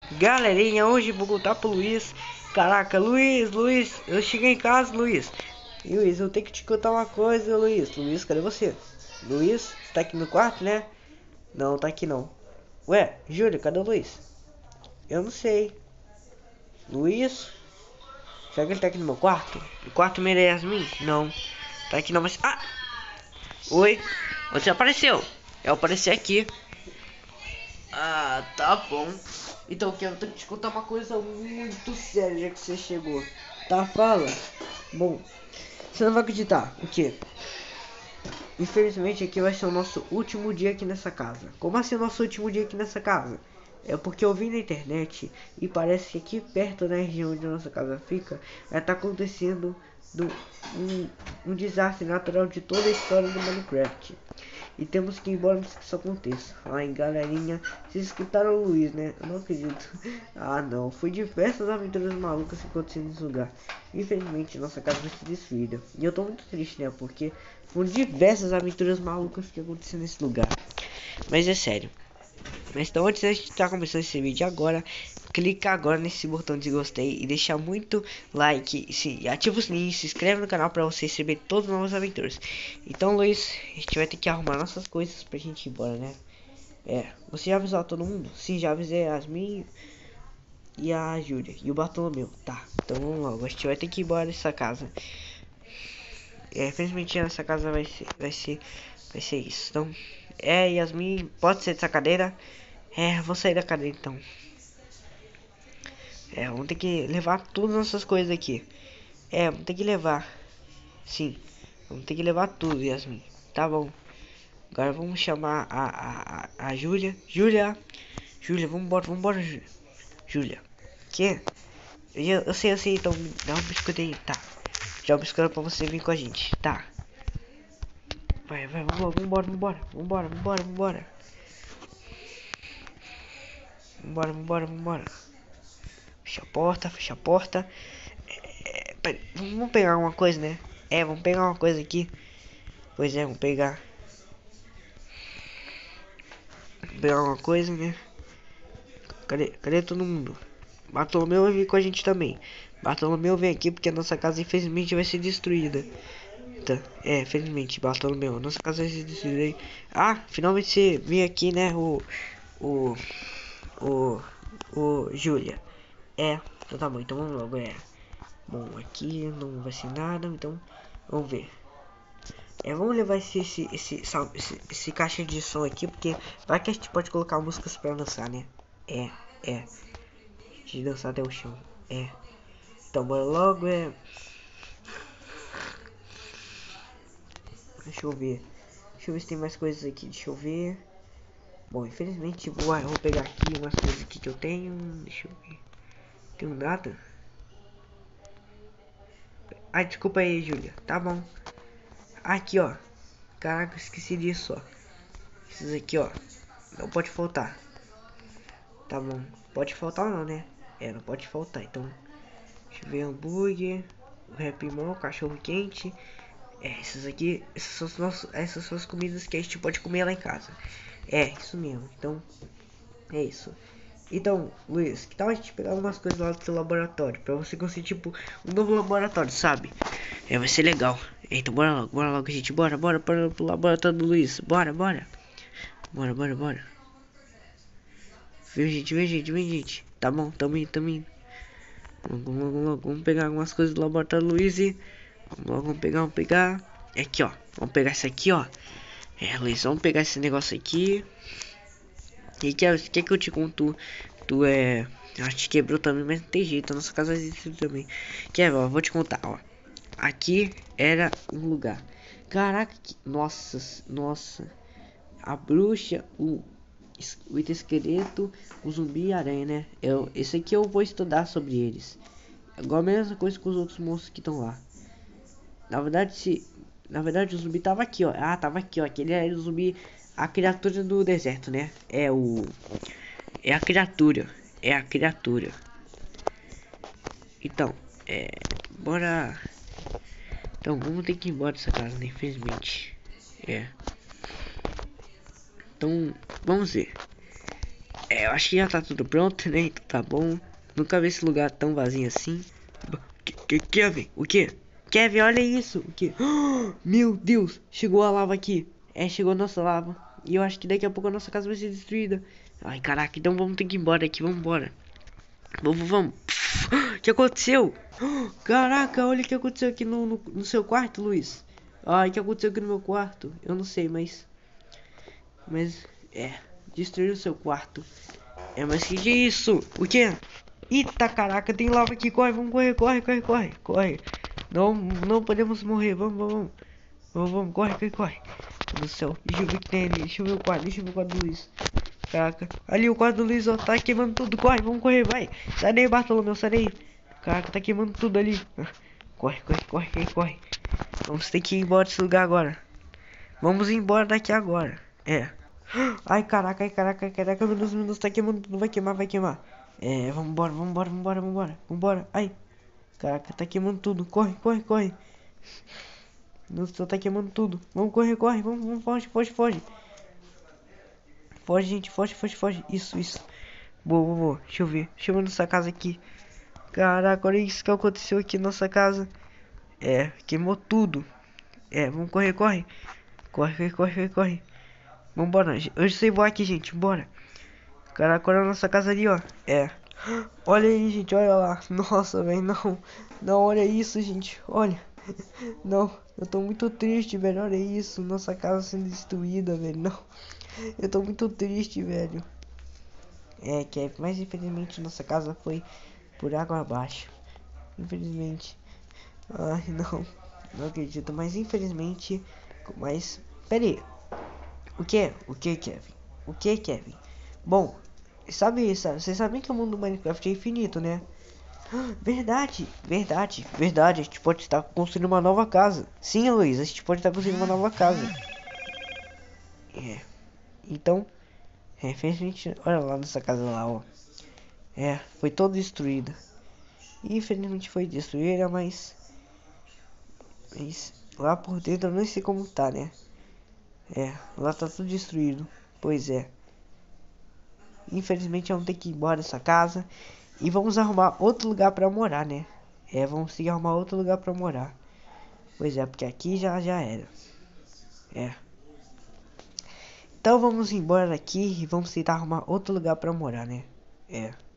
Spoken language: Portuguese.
Galerinha, hoje vou contar pro Luiz. Caraca, Luiz, eu cheguei em casa, Luiz. E Luiz, eu tenho que te contar uma coisa, Luiz, cadê você? Luiz, você tá aqui no quarto, né? Não, tá aqui não. Ué, Júlio, cadê o Luiz? Eu não sei. Luiz? Será que ele tá aqui no meu quarto? No quarto meio da Yasmin? Não. Tá aqui não, mas... Ah! Oi, você apareceu. Eu apareci aqui. Ah, tá bom. Então, eu tenho que te contar uma coisa muito séria já que você chegou. Tá, fala. Bom, você não vai acreditar. O quê? Infelizmente aqui vai ser o nosso último dia aqui nessa casa. Como assim o nosso último dia aqui nessa casa? É porque eu vi na internet e parece que aqui perto da região onde a nossa casa fica, tá acontecendo um desastre natural de toda a história do Minecraft. E temos que ir embora antes que isso aconteça. Ai, galerinha, vocês escutaram o Luiz, né? Eu não acredito. Ah, não. Foi diversas aventuras malucas que aconteceram nesse lugar. Infelizmente, nossa casa vai ser destruída. E eu tô muito triste, né? Porque foram diversas aventuras malucas que aconteceram nesse lugar. Mas é sério. Mas então, antes de estar começando esse vídeo agora, clica agora nesse botão de gostei e deixa muito like, ativa o sininho, se inscreve no canal para você receber todas as novas aventuras. Então, Luiz, a gente vai ter que arrumar nossas coisas pra gente ir embora, né? Você já avisou a todo mundo? Sim, já avisei a Yasmin e a Júlia e o Bartolomeu. Tá, então vamos logo, a gente vai ter que ir embora dessa casa. Infelizmente essa casa vai ser isso. Então, Yasmin, pode ser dessa cadeira? Vou sair da cadeira então. Vamos ter que levar todas as nossas coisas aqui. Vamos ter que levar. Sim, vamos ter que levar tudo, Yasmin. Tá bom. Agora vamos chamar a Júlia. Júlia, vambora, Júlia. Que? Eu sei, então me dá um biscoito aí, tá. Já um biscoito pra você vir com a gente, tá. Vai, vambora. Vambora. Fecha a porta. Vamos pegar uma coisa, né? Vamos pegar uma coisa aqui. Pois é, vamos pegar. Pegar uma coisa, né? Cadê todo mundo? Bartolomeu vai vir com a gente também. Bartolomeu vem aqui porque a nossa casa infelizmente vai ser destruída. Tá, infelizmente, Bartolomeu, nossa casa vai ser destruída. Ah, finalmente você veio aqui, né? O. O. O Júlia. Então tá bom, então vamos logo, Bom, aqui não vai ser nada, então vamos ver. Vamos levar esse caixa de som aqui, porque vai que a gente pode colocar músicas pra dançar, né? De dançar até o chão. Então bora logo, Deixa eu ver se tem mais coisas aqui, deixa eu ver. Bom, infelizmente eu vou pegar aqui umas coisas aqui que eu tenho. Deixa eu ver. Tenho nada. Ah, desculpa aí, Júlia. Tá bom. Aqui, ó. Caraca, esqueci disso, ó. Esses aqui, ó. Não pode faltar. Tá bom. Pode faltar ou não, né? Não pode faltar. Então, deixa eu ver. Hambúrguer. O Happy Mall, cachorro quente. Essas são as comidas que a gente pode comer lá em casa. Isso mesmo. Então, é isso. Então, Luiz, que tal a gente pegar umas coisas lá do seu laboratório? Pra você conseguir, tipo, um novo laboratório, sabe? Vai ser legal. Então, bora logo, gente. Bora pro laboratório do Luiz. Bora. Bora. Vem, gente. Tá bom, tamo indo. Vamos pegar algumas coisas do laboratório do Luiz e... Vamos pegar. Aqui, ó. Vamos pegar isso aqui, ó. Luiz, vamos pegar esse negócio aqui. E que eu te conto? Acho que quebrou também, mas não tem jeito. A nossa casa existe também. Vou te contar, ó. Aqui era um lugar. Caraca, nossa. A bruxa, o esqueleto, o zumbi e a aranha, né? Esse aqui eu vou estudar sobre eles. Igual a mesma coisa com os outros monstros que estão lá. Na verdade, o zumbi tava aqui, ó. Tava aqui, ó. Aquele era o zumbi, a criatura do deserto, né? É a criatura. Então, bora. Então, vamos ter que ir embora dessa casa, né? Infelizmente. Então, vamos ver. Eu acho que já tá tudo pronto, né? Então tá bom. Nunca vi esse lugar tão vazio assim. Kevin, o que? Kevin, olha isso. O que? Meu Deus, chegou a lava aqui. Chegou a nossa lava. E eu acho que daqui a pouco a nossa casa vai ser destruída. Ai, caraca, então vamos ter que ir embora daqui. Vamos embora. Vamos. O que aconteceu? Caraca, olha o que aconteceu aqui no seu quarto, Luiz. Ai, o que aconteceu aqui no meu quarto? Eu não sei, mas... destruir o seu quarto. Mas que é isso? O que? Eita, caraca, tem lava aqui. Corre, vamos corre. Não podemos morrer. Vamos. Corre. Meu Deus do céu. Deixa eu ver o que tem ali. Deixa eu ver o quarto do Luiz. Caraca. Ali o quarto do Luiz, ó. Tá queimando tudo. Corre, vamos correr, vai. Sai daí, Bartolomeu, sai daí. Caraca, tá queimando tudo ali. Corre. Vamos ter que ir embora desse lugar agora. Vamos embora daqui agora. Ai, caraca, meu Deus, tá queimando tudo. Vai queimar. Vambora. Ai, caraca, tá queimando tudo. Corre. Nossa, tá queimando tudo. Vamos correr. Vamos, foge. Foge, gente, foge. Isso. Boa. Deixa eu ver nessa casa aqui. Caraca, olha isso que aconteceu aqui na nossa casa. Queimou tudo. Vamos correr. Corre. Vambora. Eu sei voar aqui, gente. Bora. Caraca, olha a nossa casa ali, ó. Olha aí, gente. Olha lá. Nossa, velho. Não, olha isso, gente. Olha. Não. Eu tô muito triste, velho. Olha isso. Nossa casa sendo destruída, velho. Não. Eu tô muito triste, velho. Mas infelizmente nossa casa foi por água abaixo. Infelizmente. Ai, não acredito. Mas infelizmente. Pera aí. O que, Kevin? Kevin? Bom, vocês sabem que o mundo do Minecraft é infinito, né? Verdade. A gente pode estar construindo uma nova casa. Sim, Luiz, a gente pode estar construindo uma nova casa. Então, infelizmente, olha lá nessa casa lá, ó. Foi toda destruída. Infelizmente foi destruída, mas lá por dentro eu não sei como tá, né? Lá tá tudo destruído. Pois é. Infelizmente vamos ter que ir embora dessa casa. E vamos arrumar outro lugar pra morar, né? Vamos ter que arrumar outro lugar pra morar. Pois é, porque aqui já era. Então vamos embora daqui e vamos tentar arrumar outro lugar pra morar, né?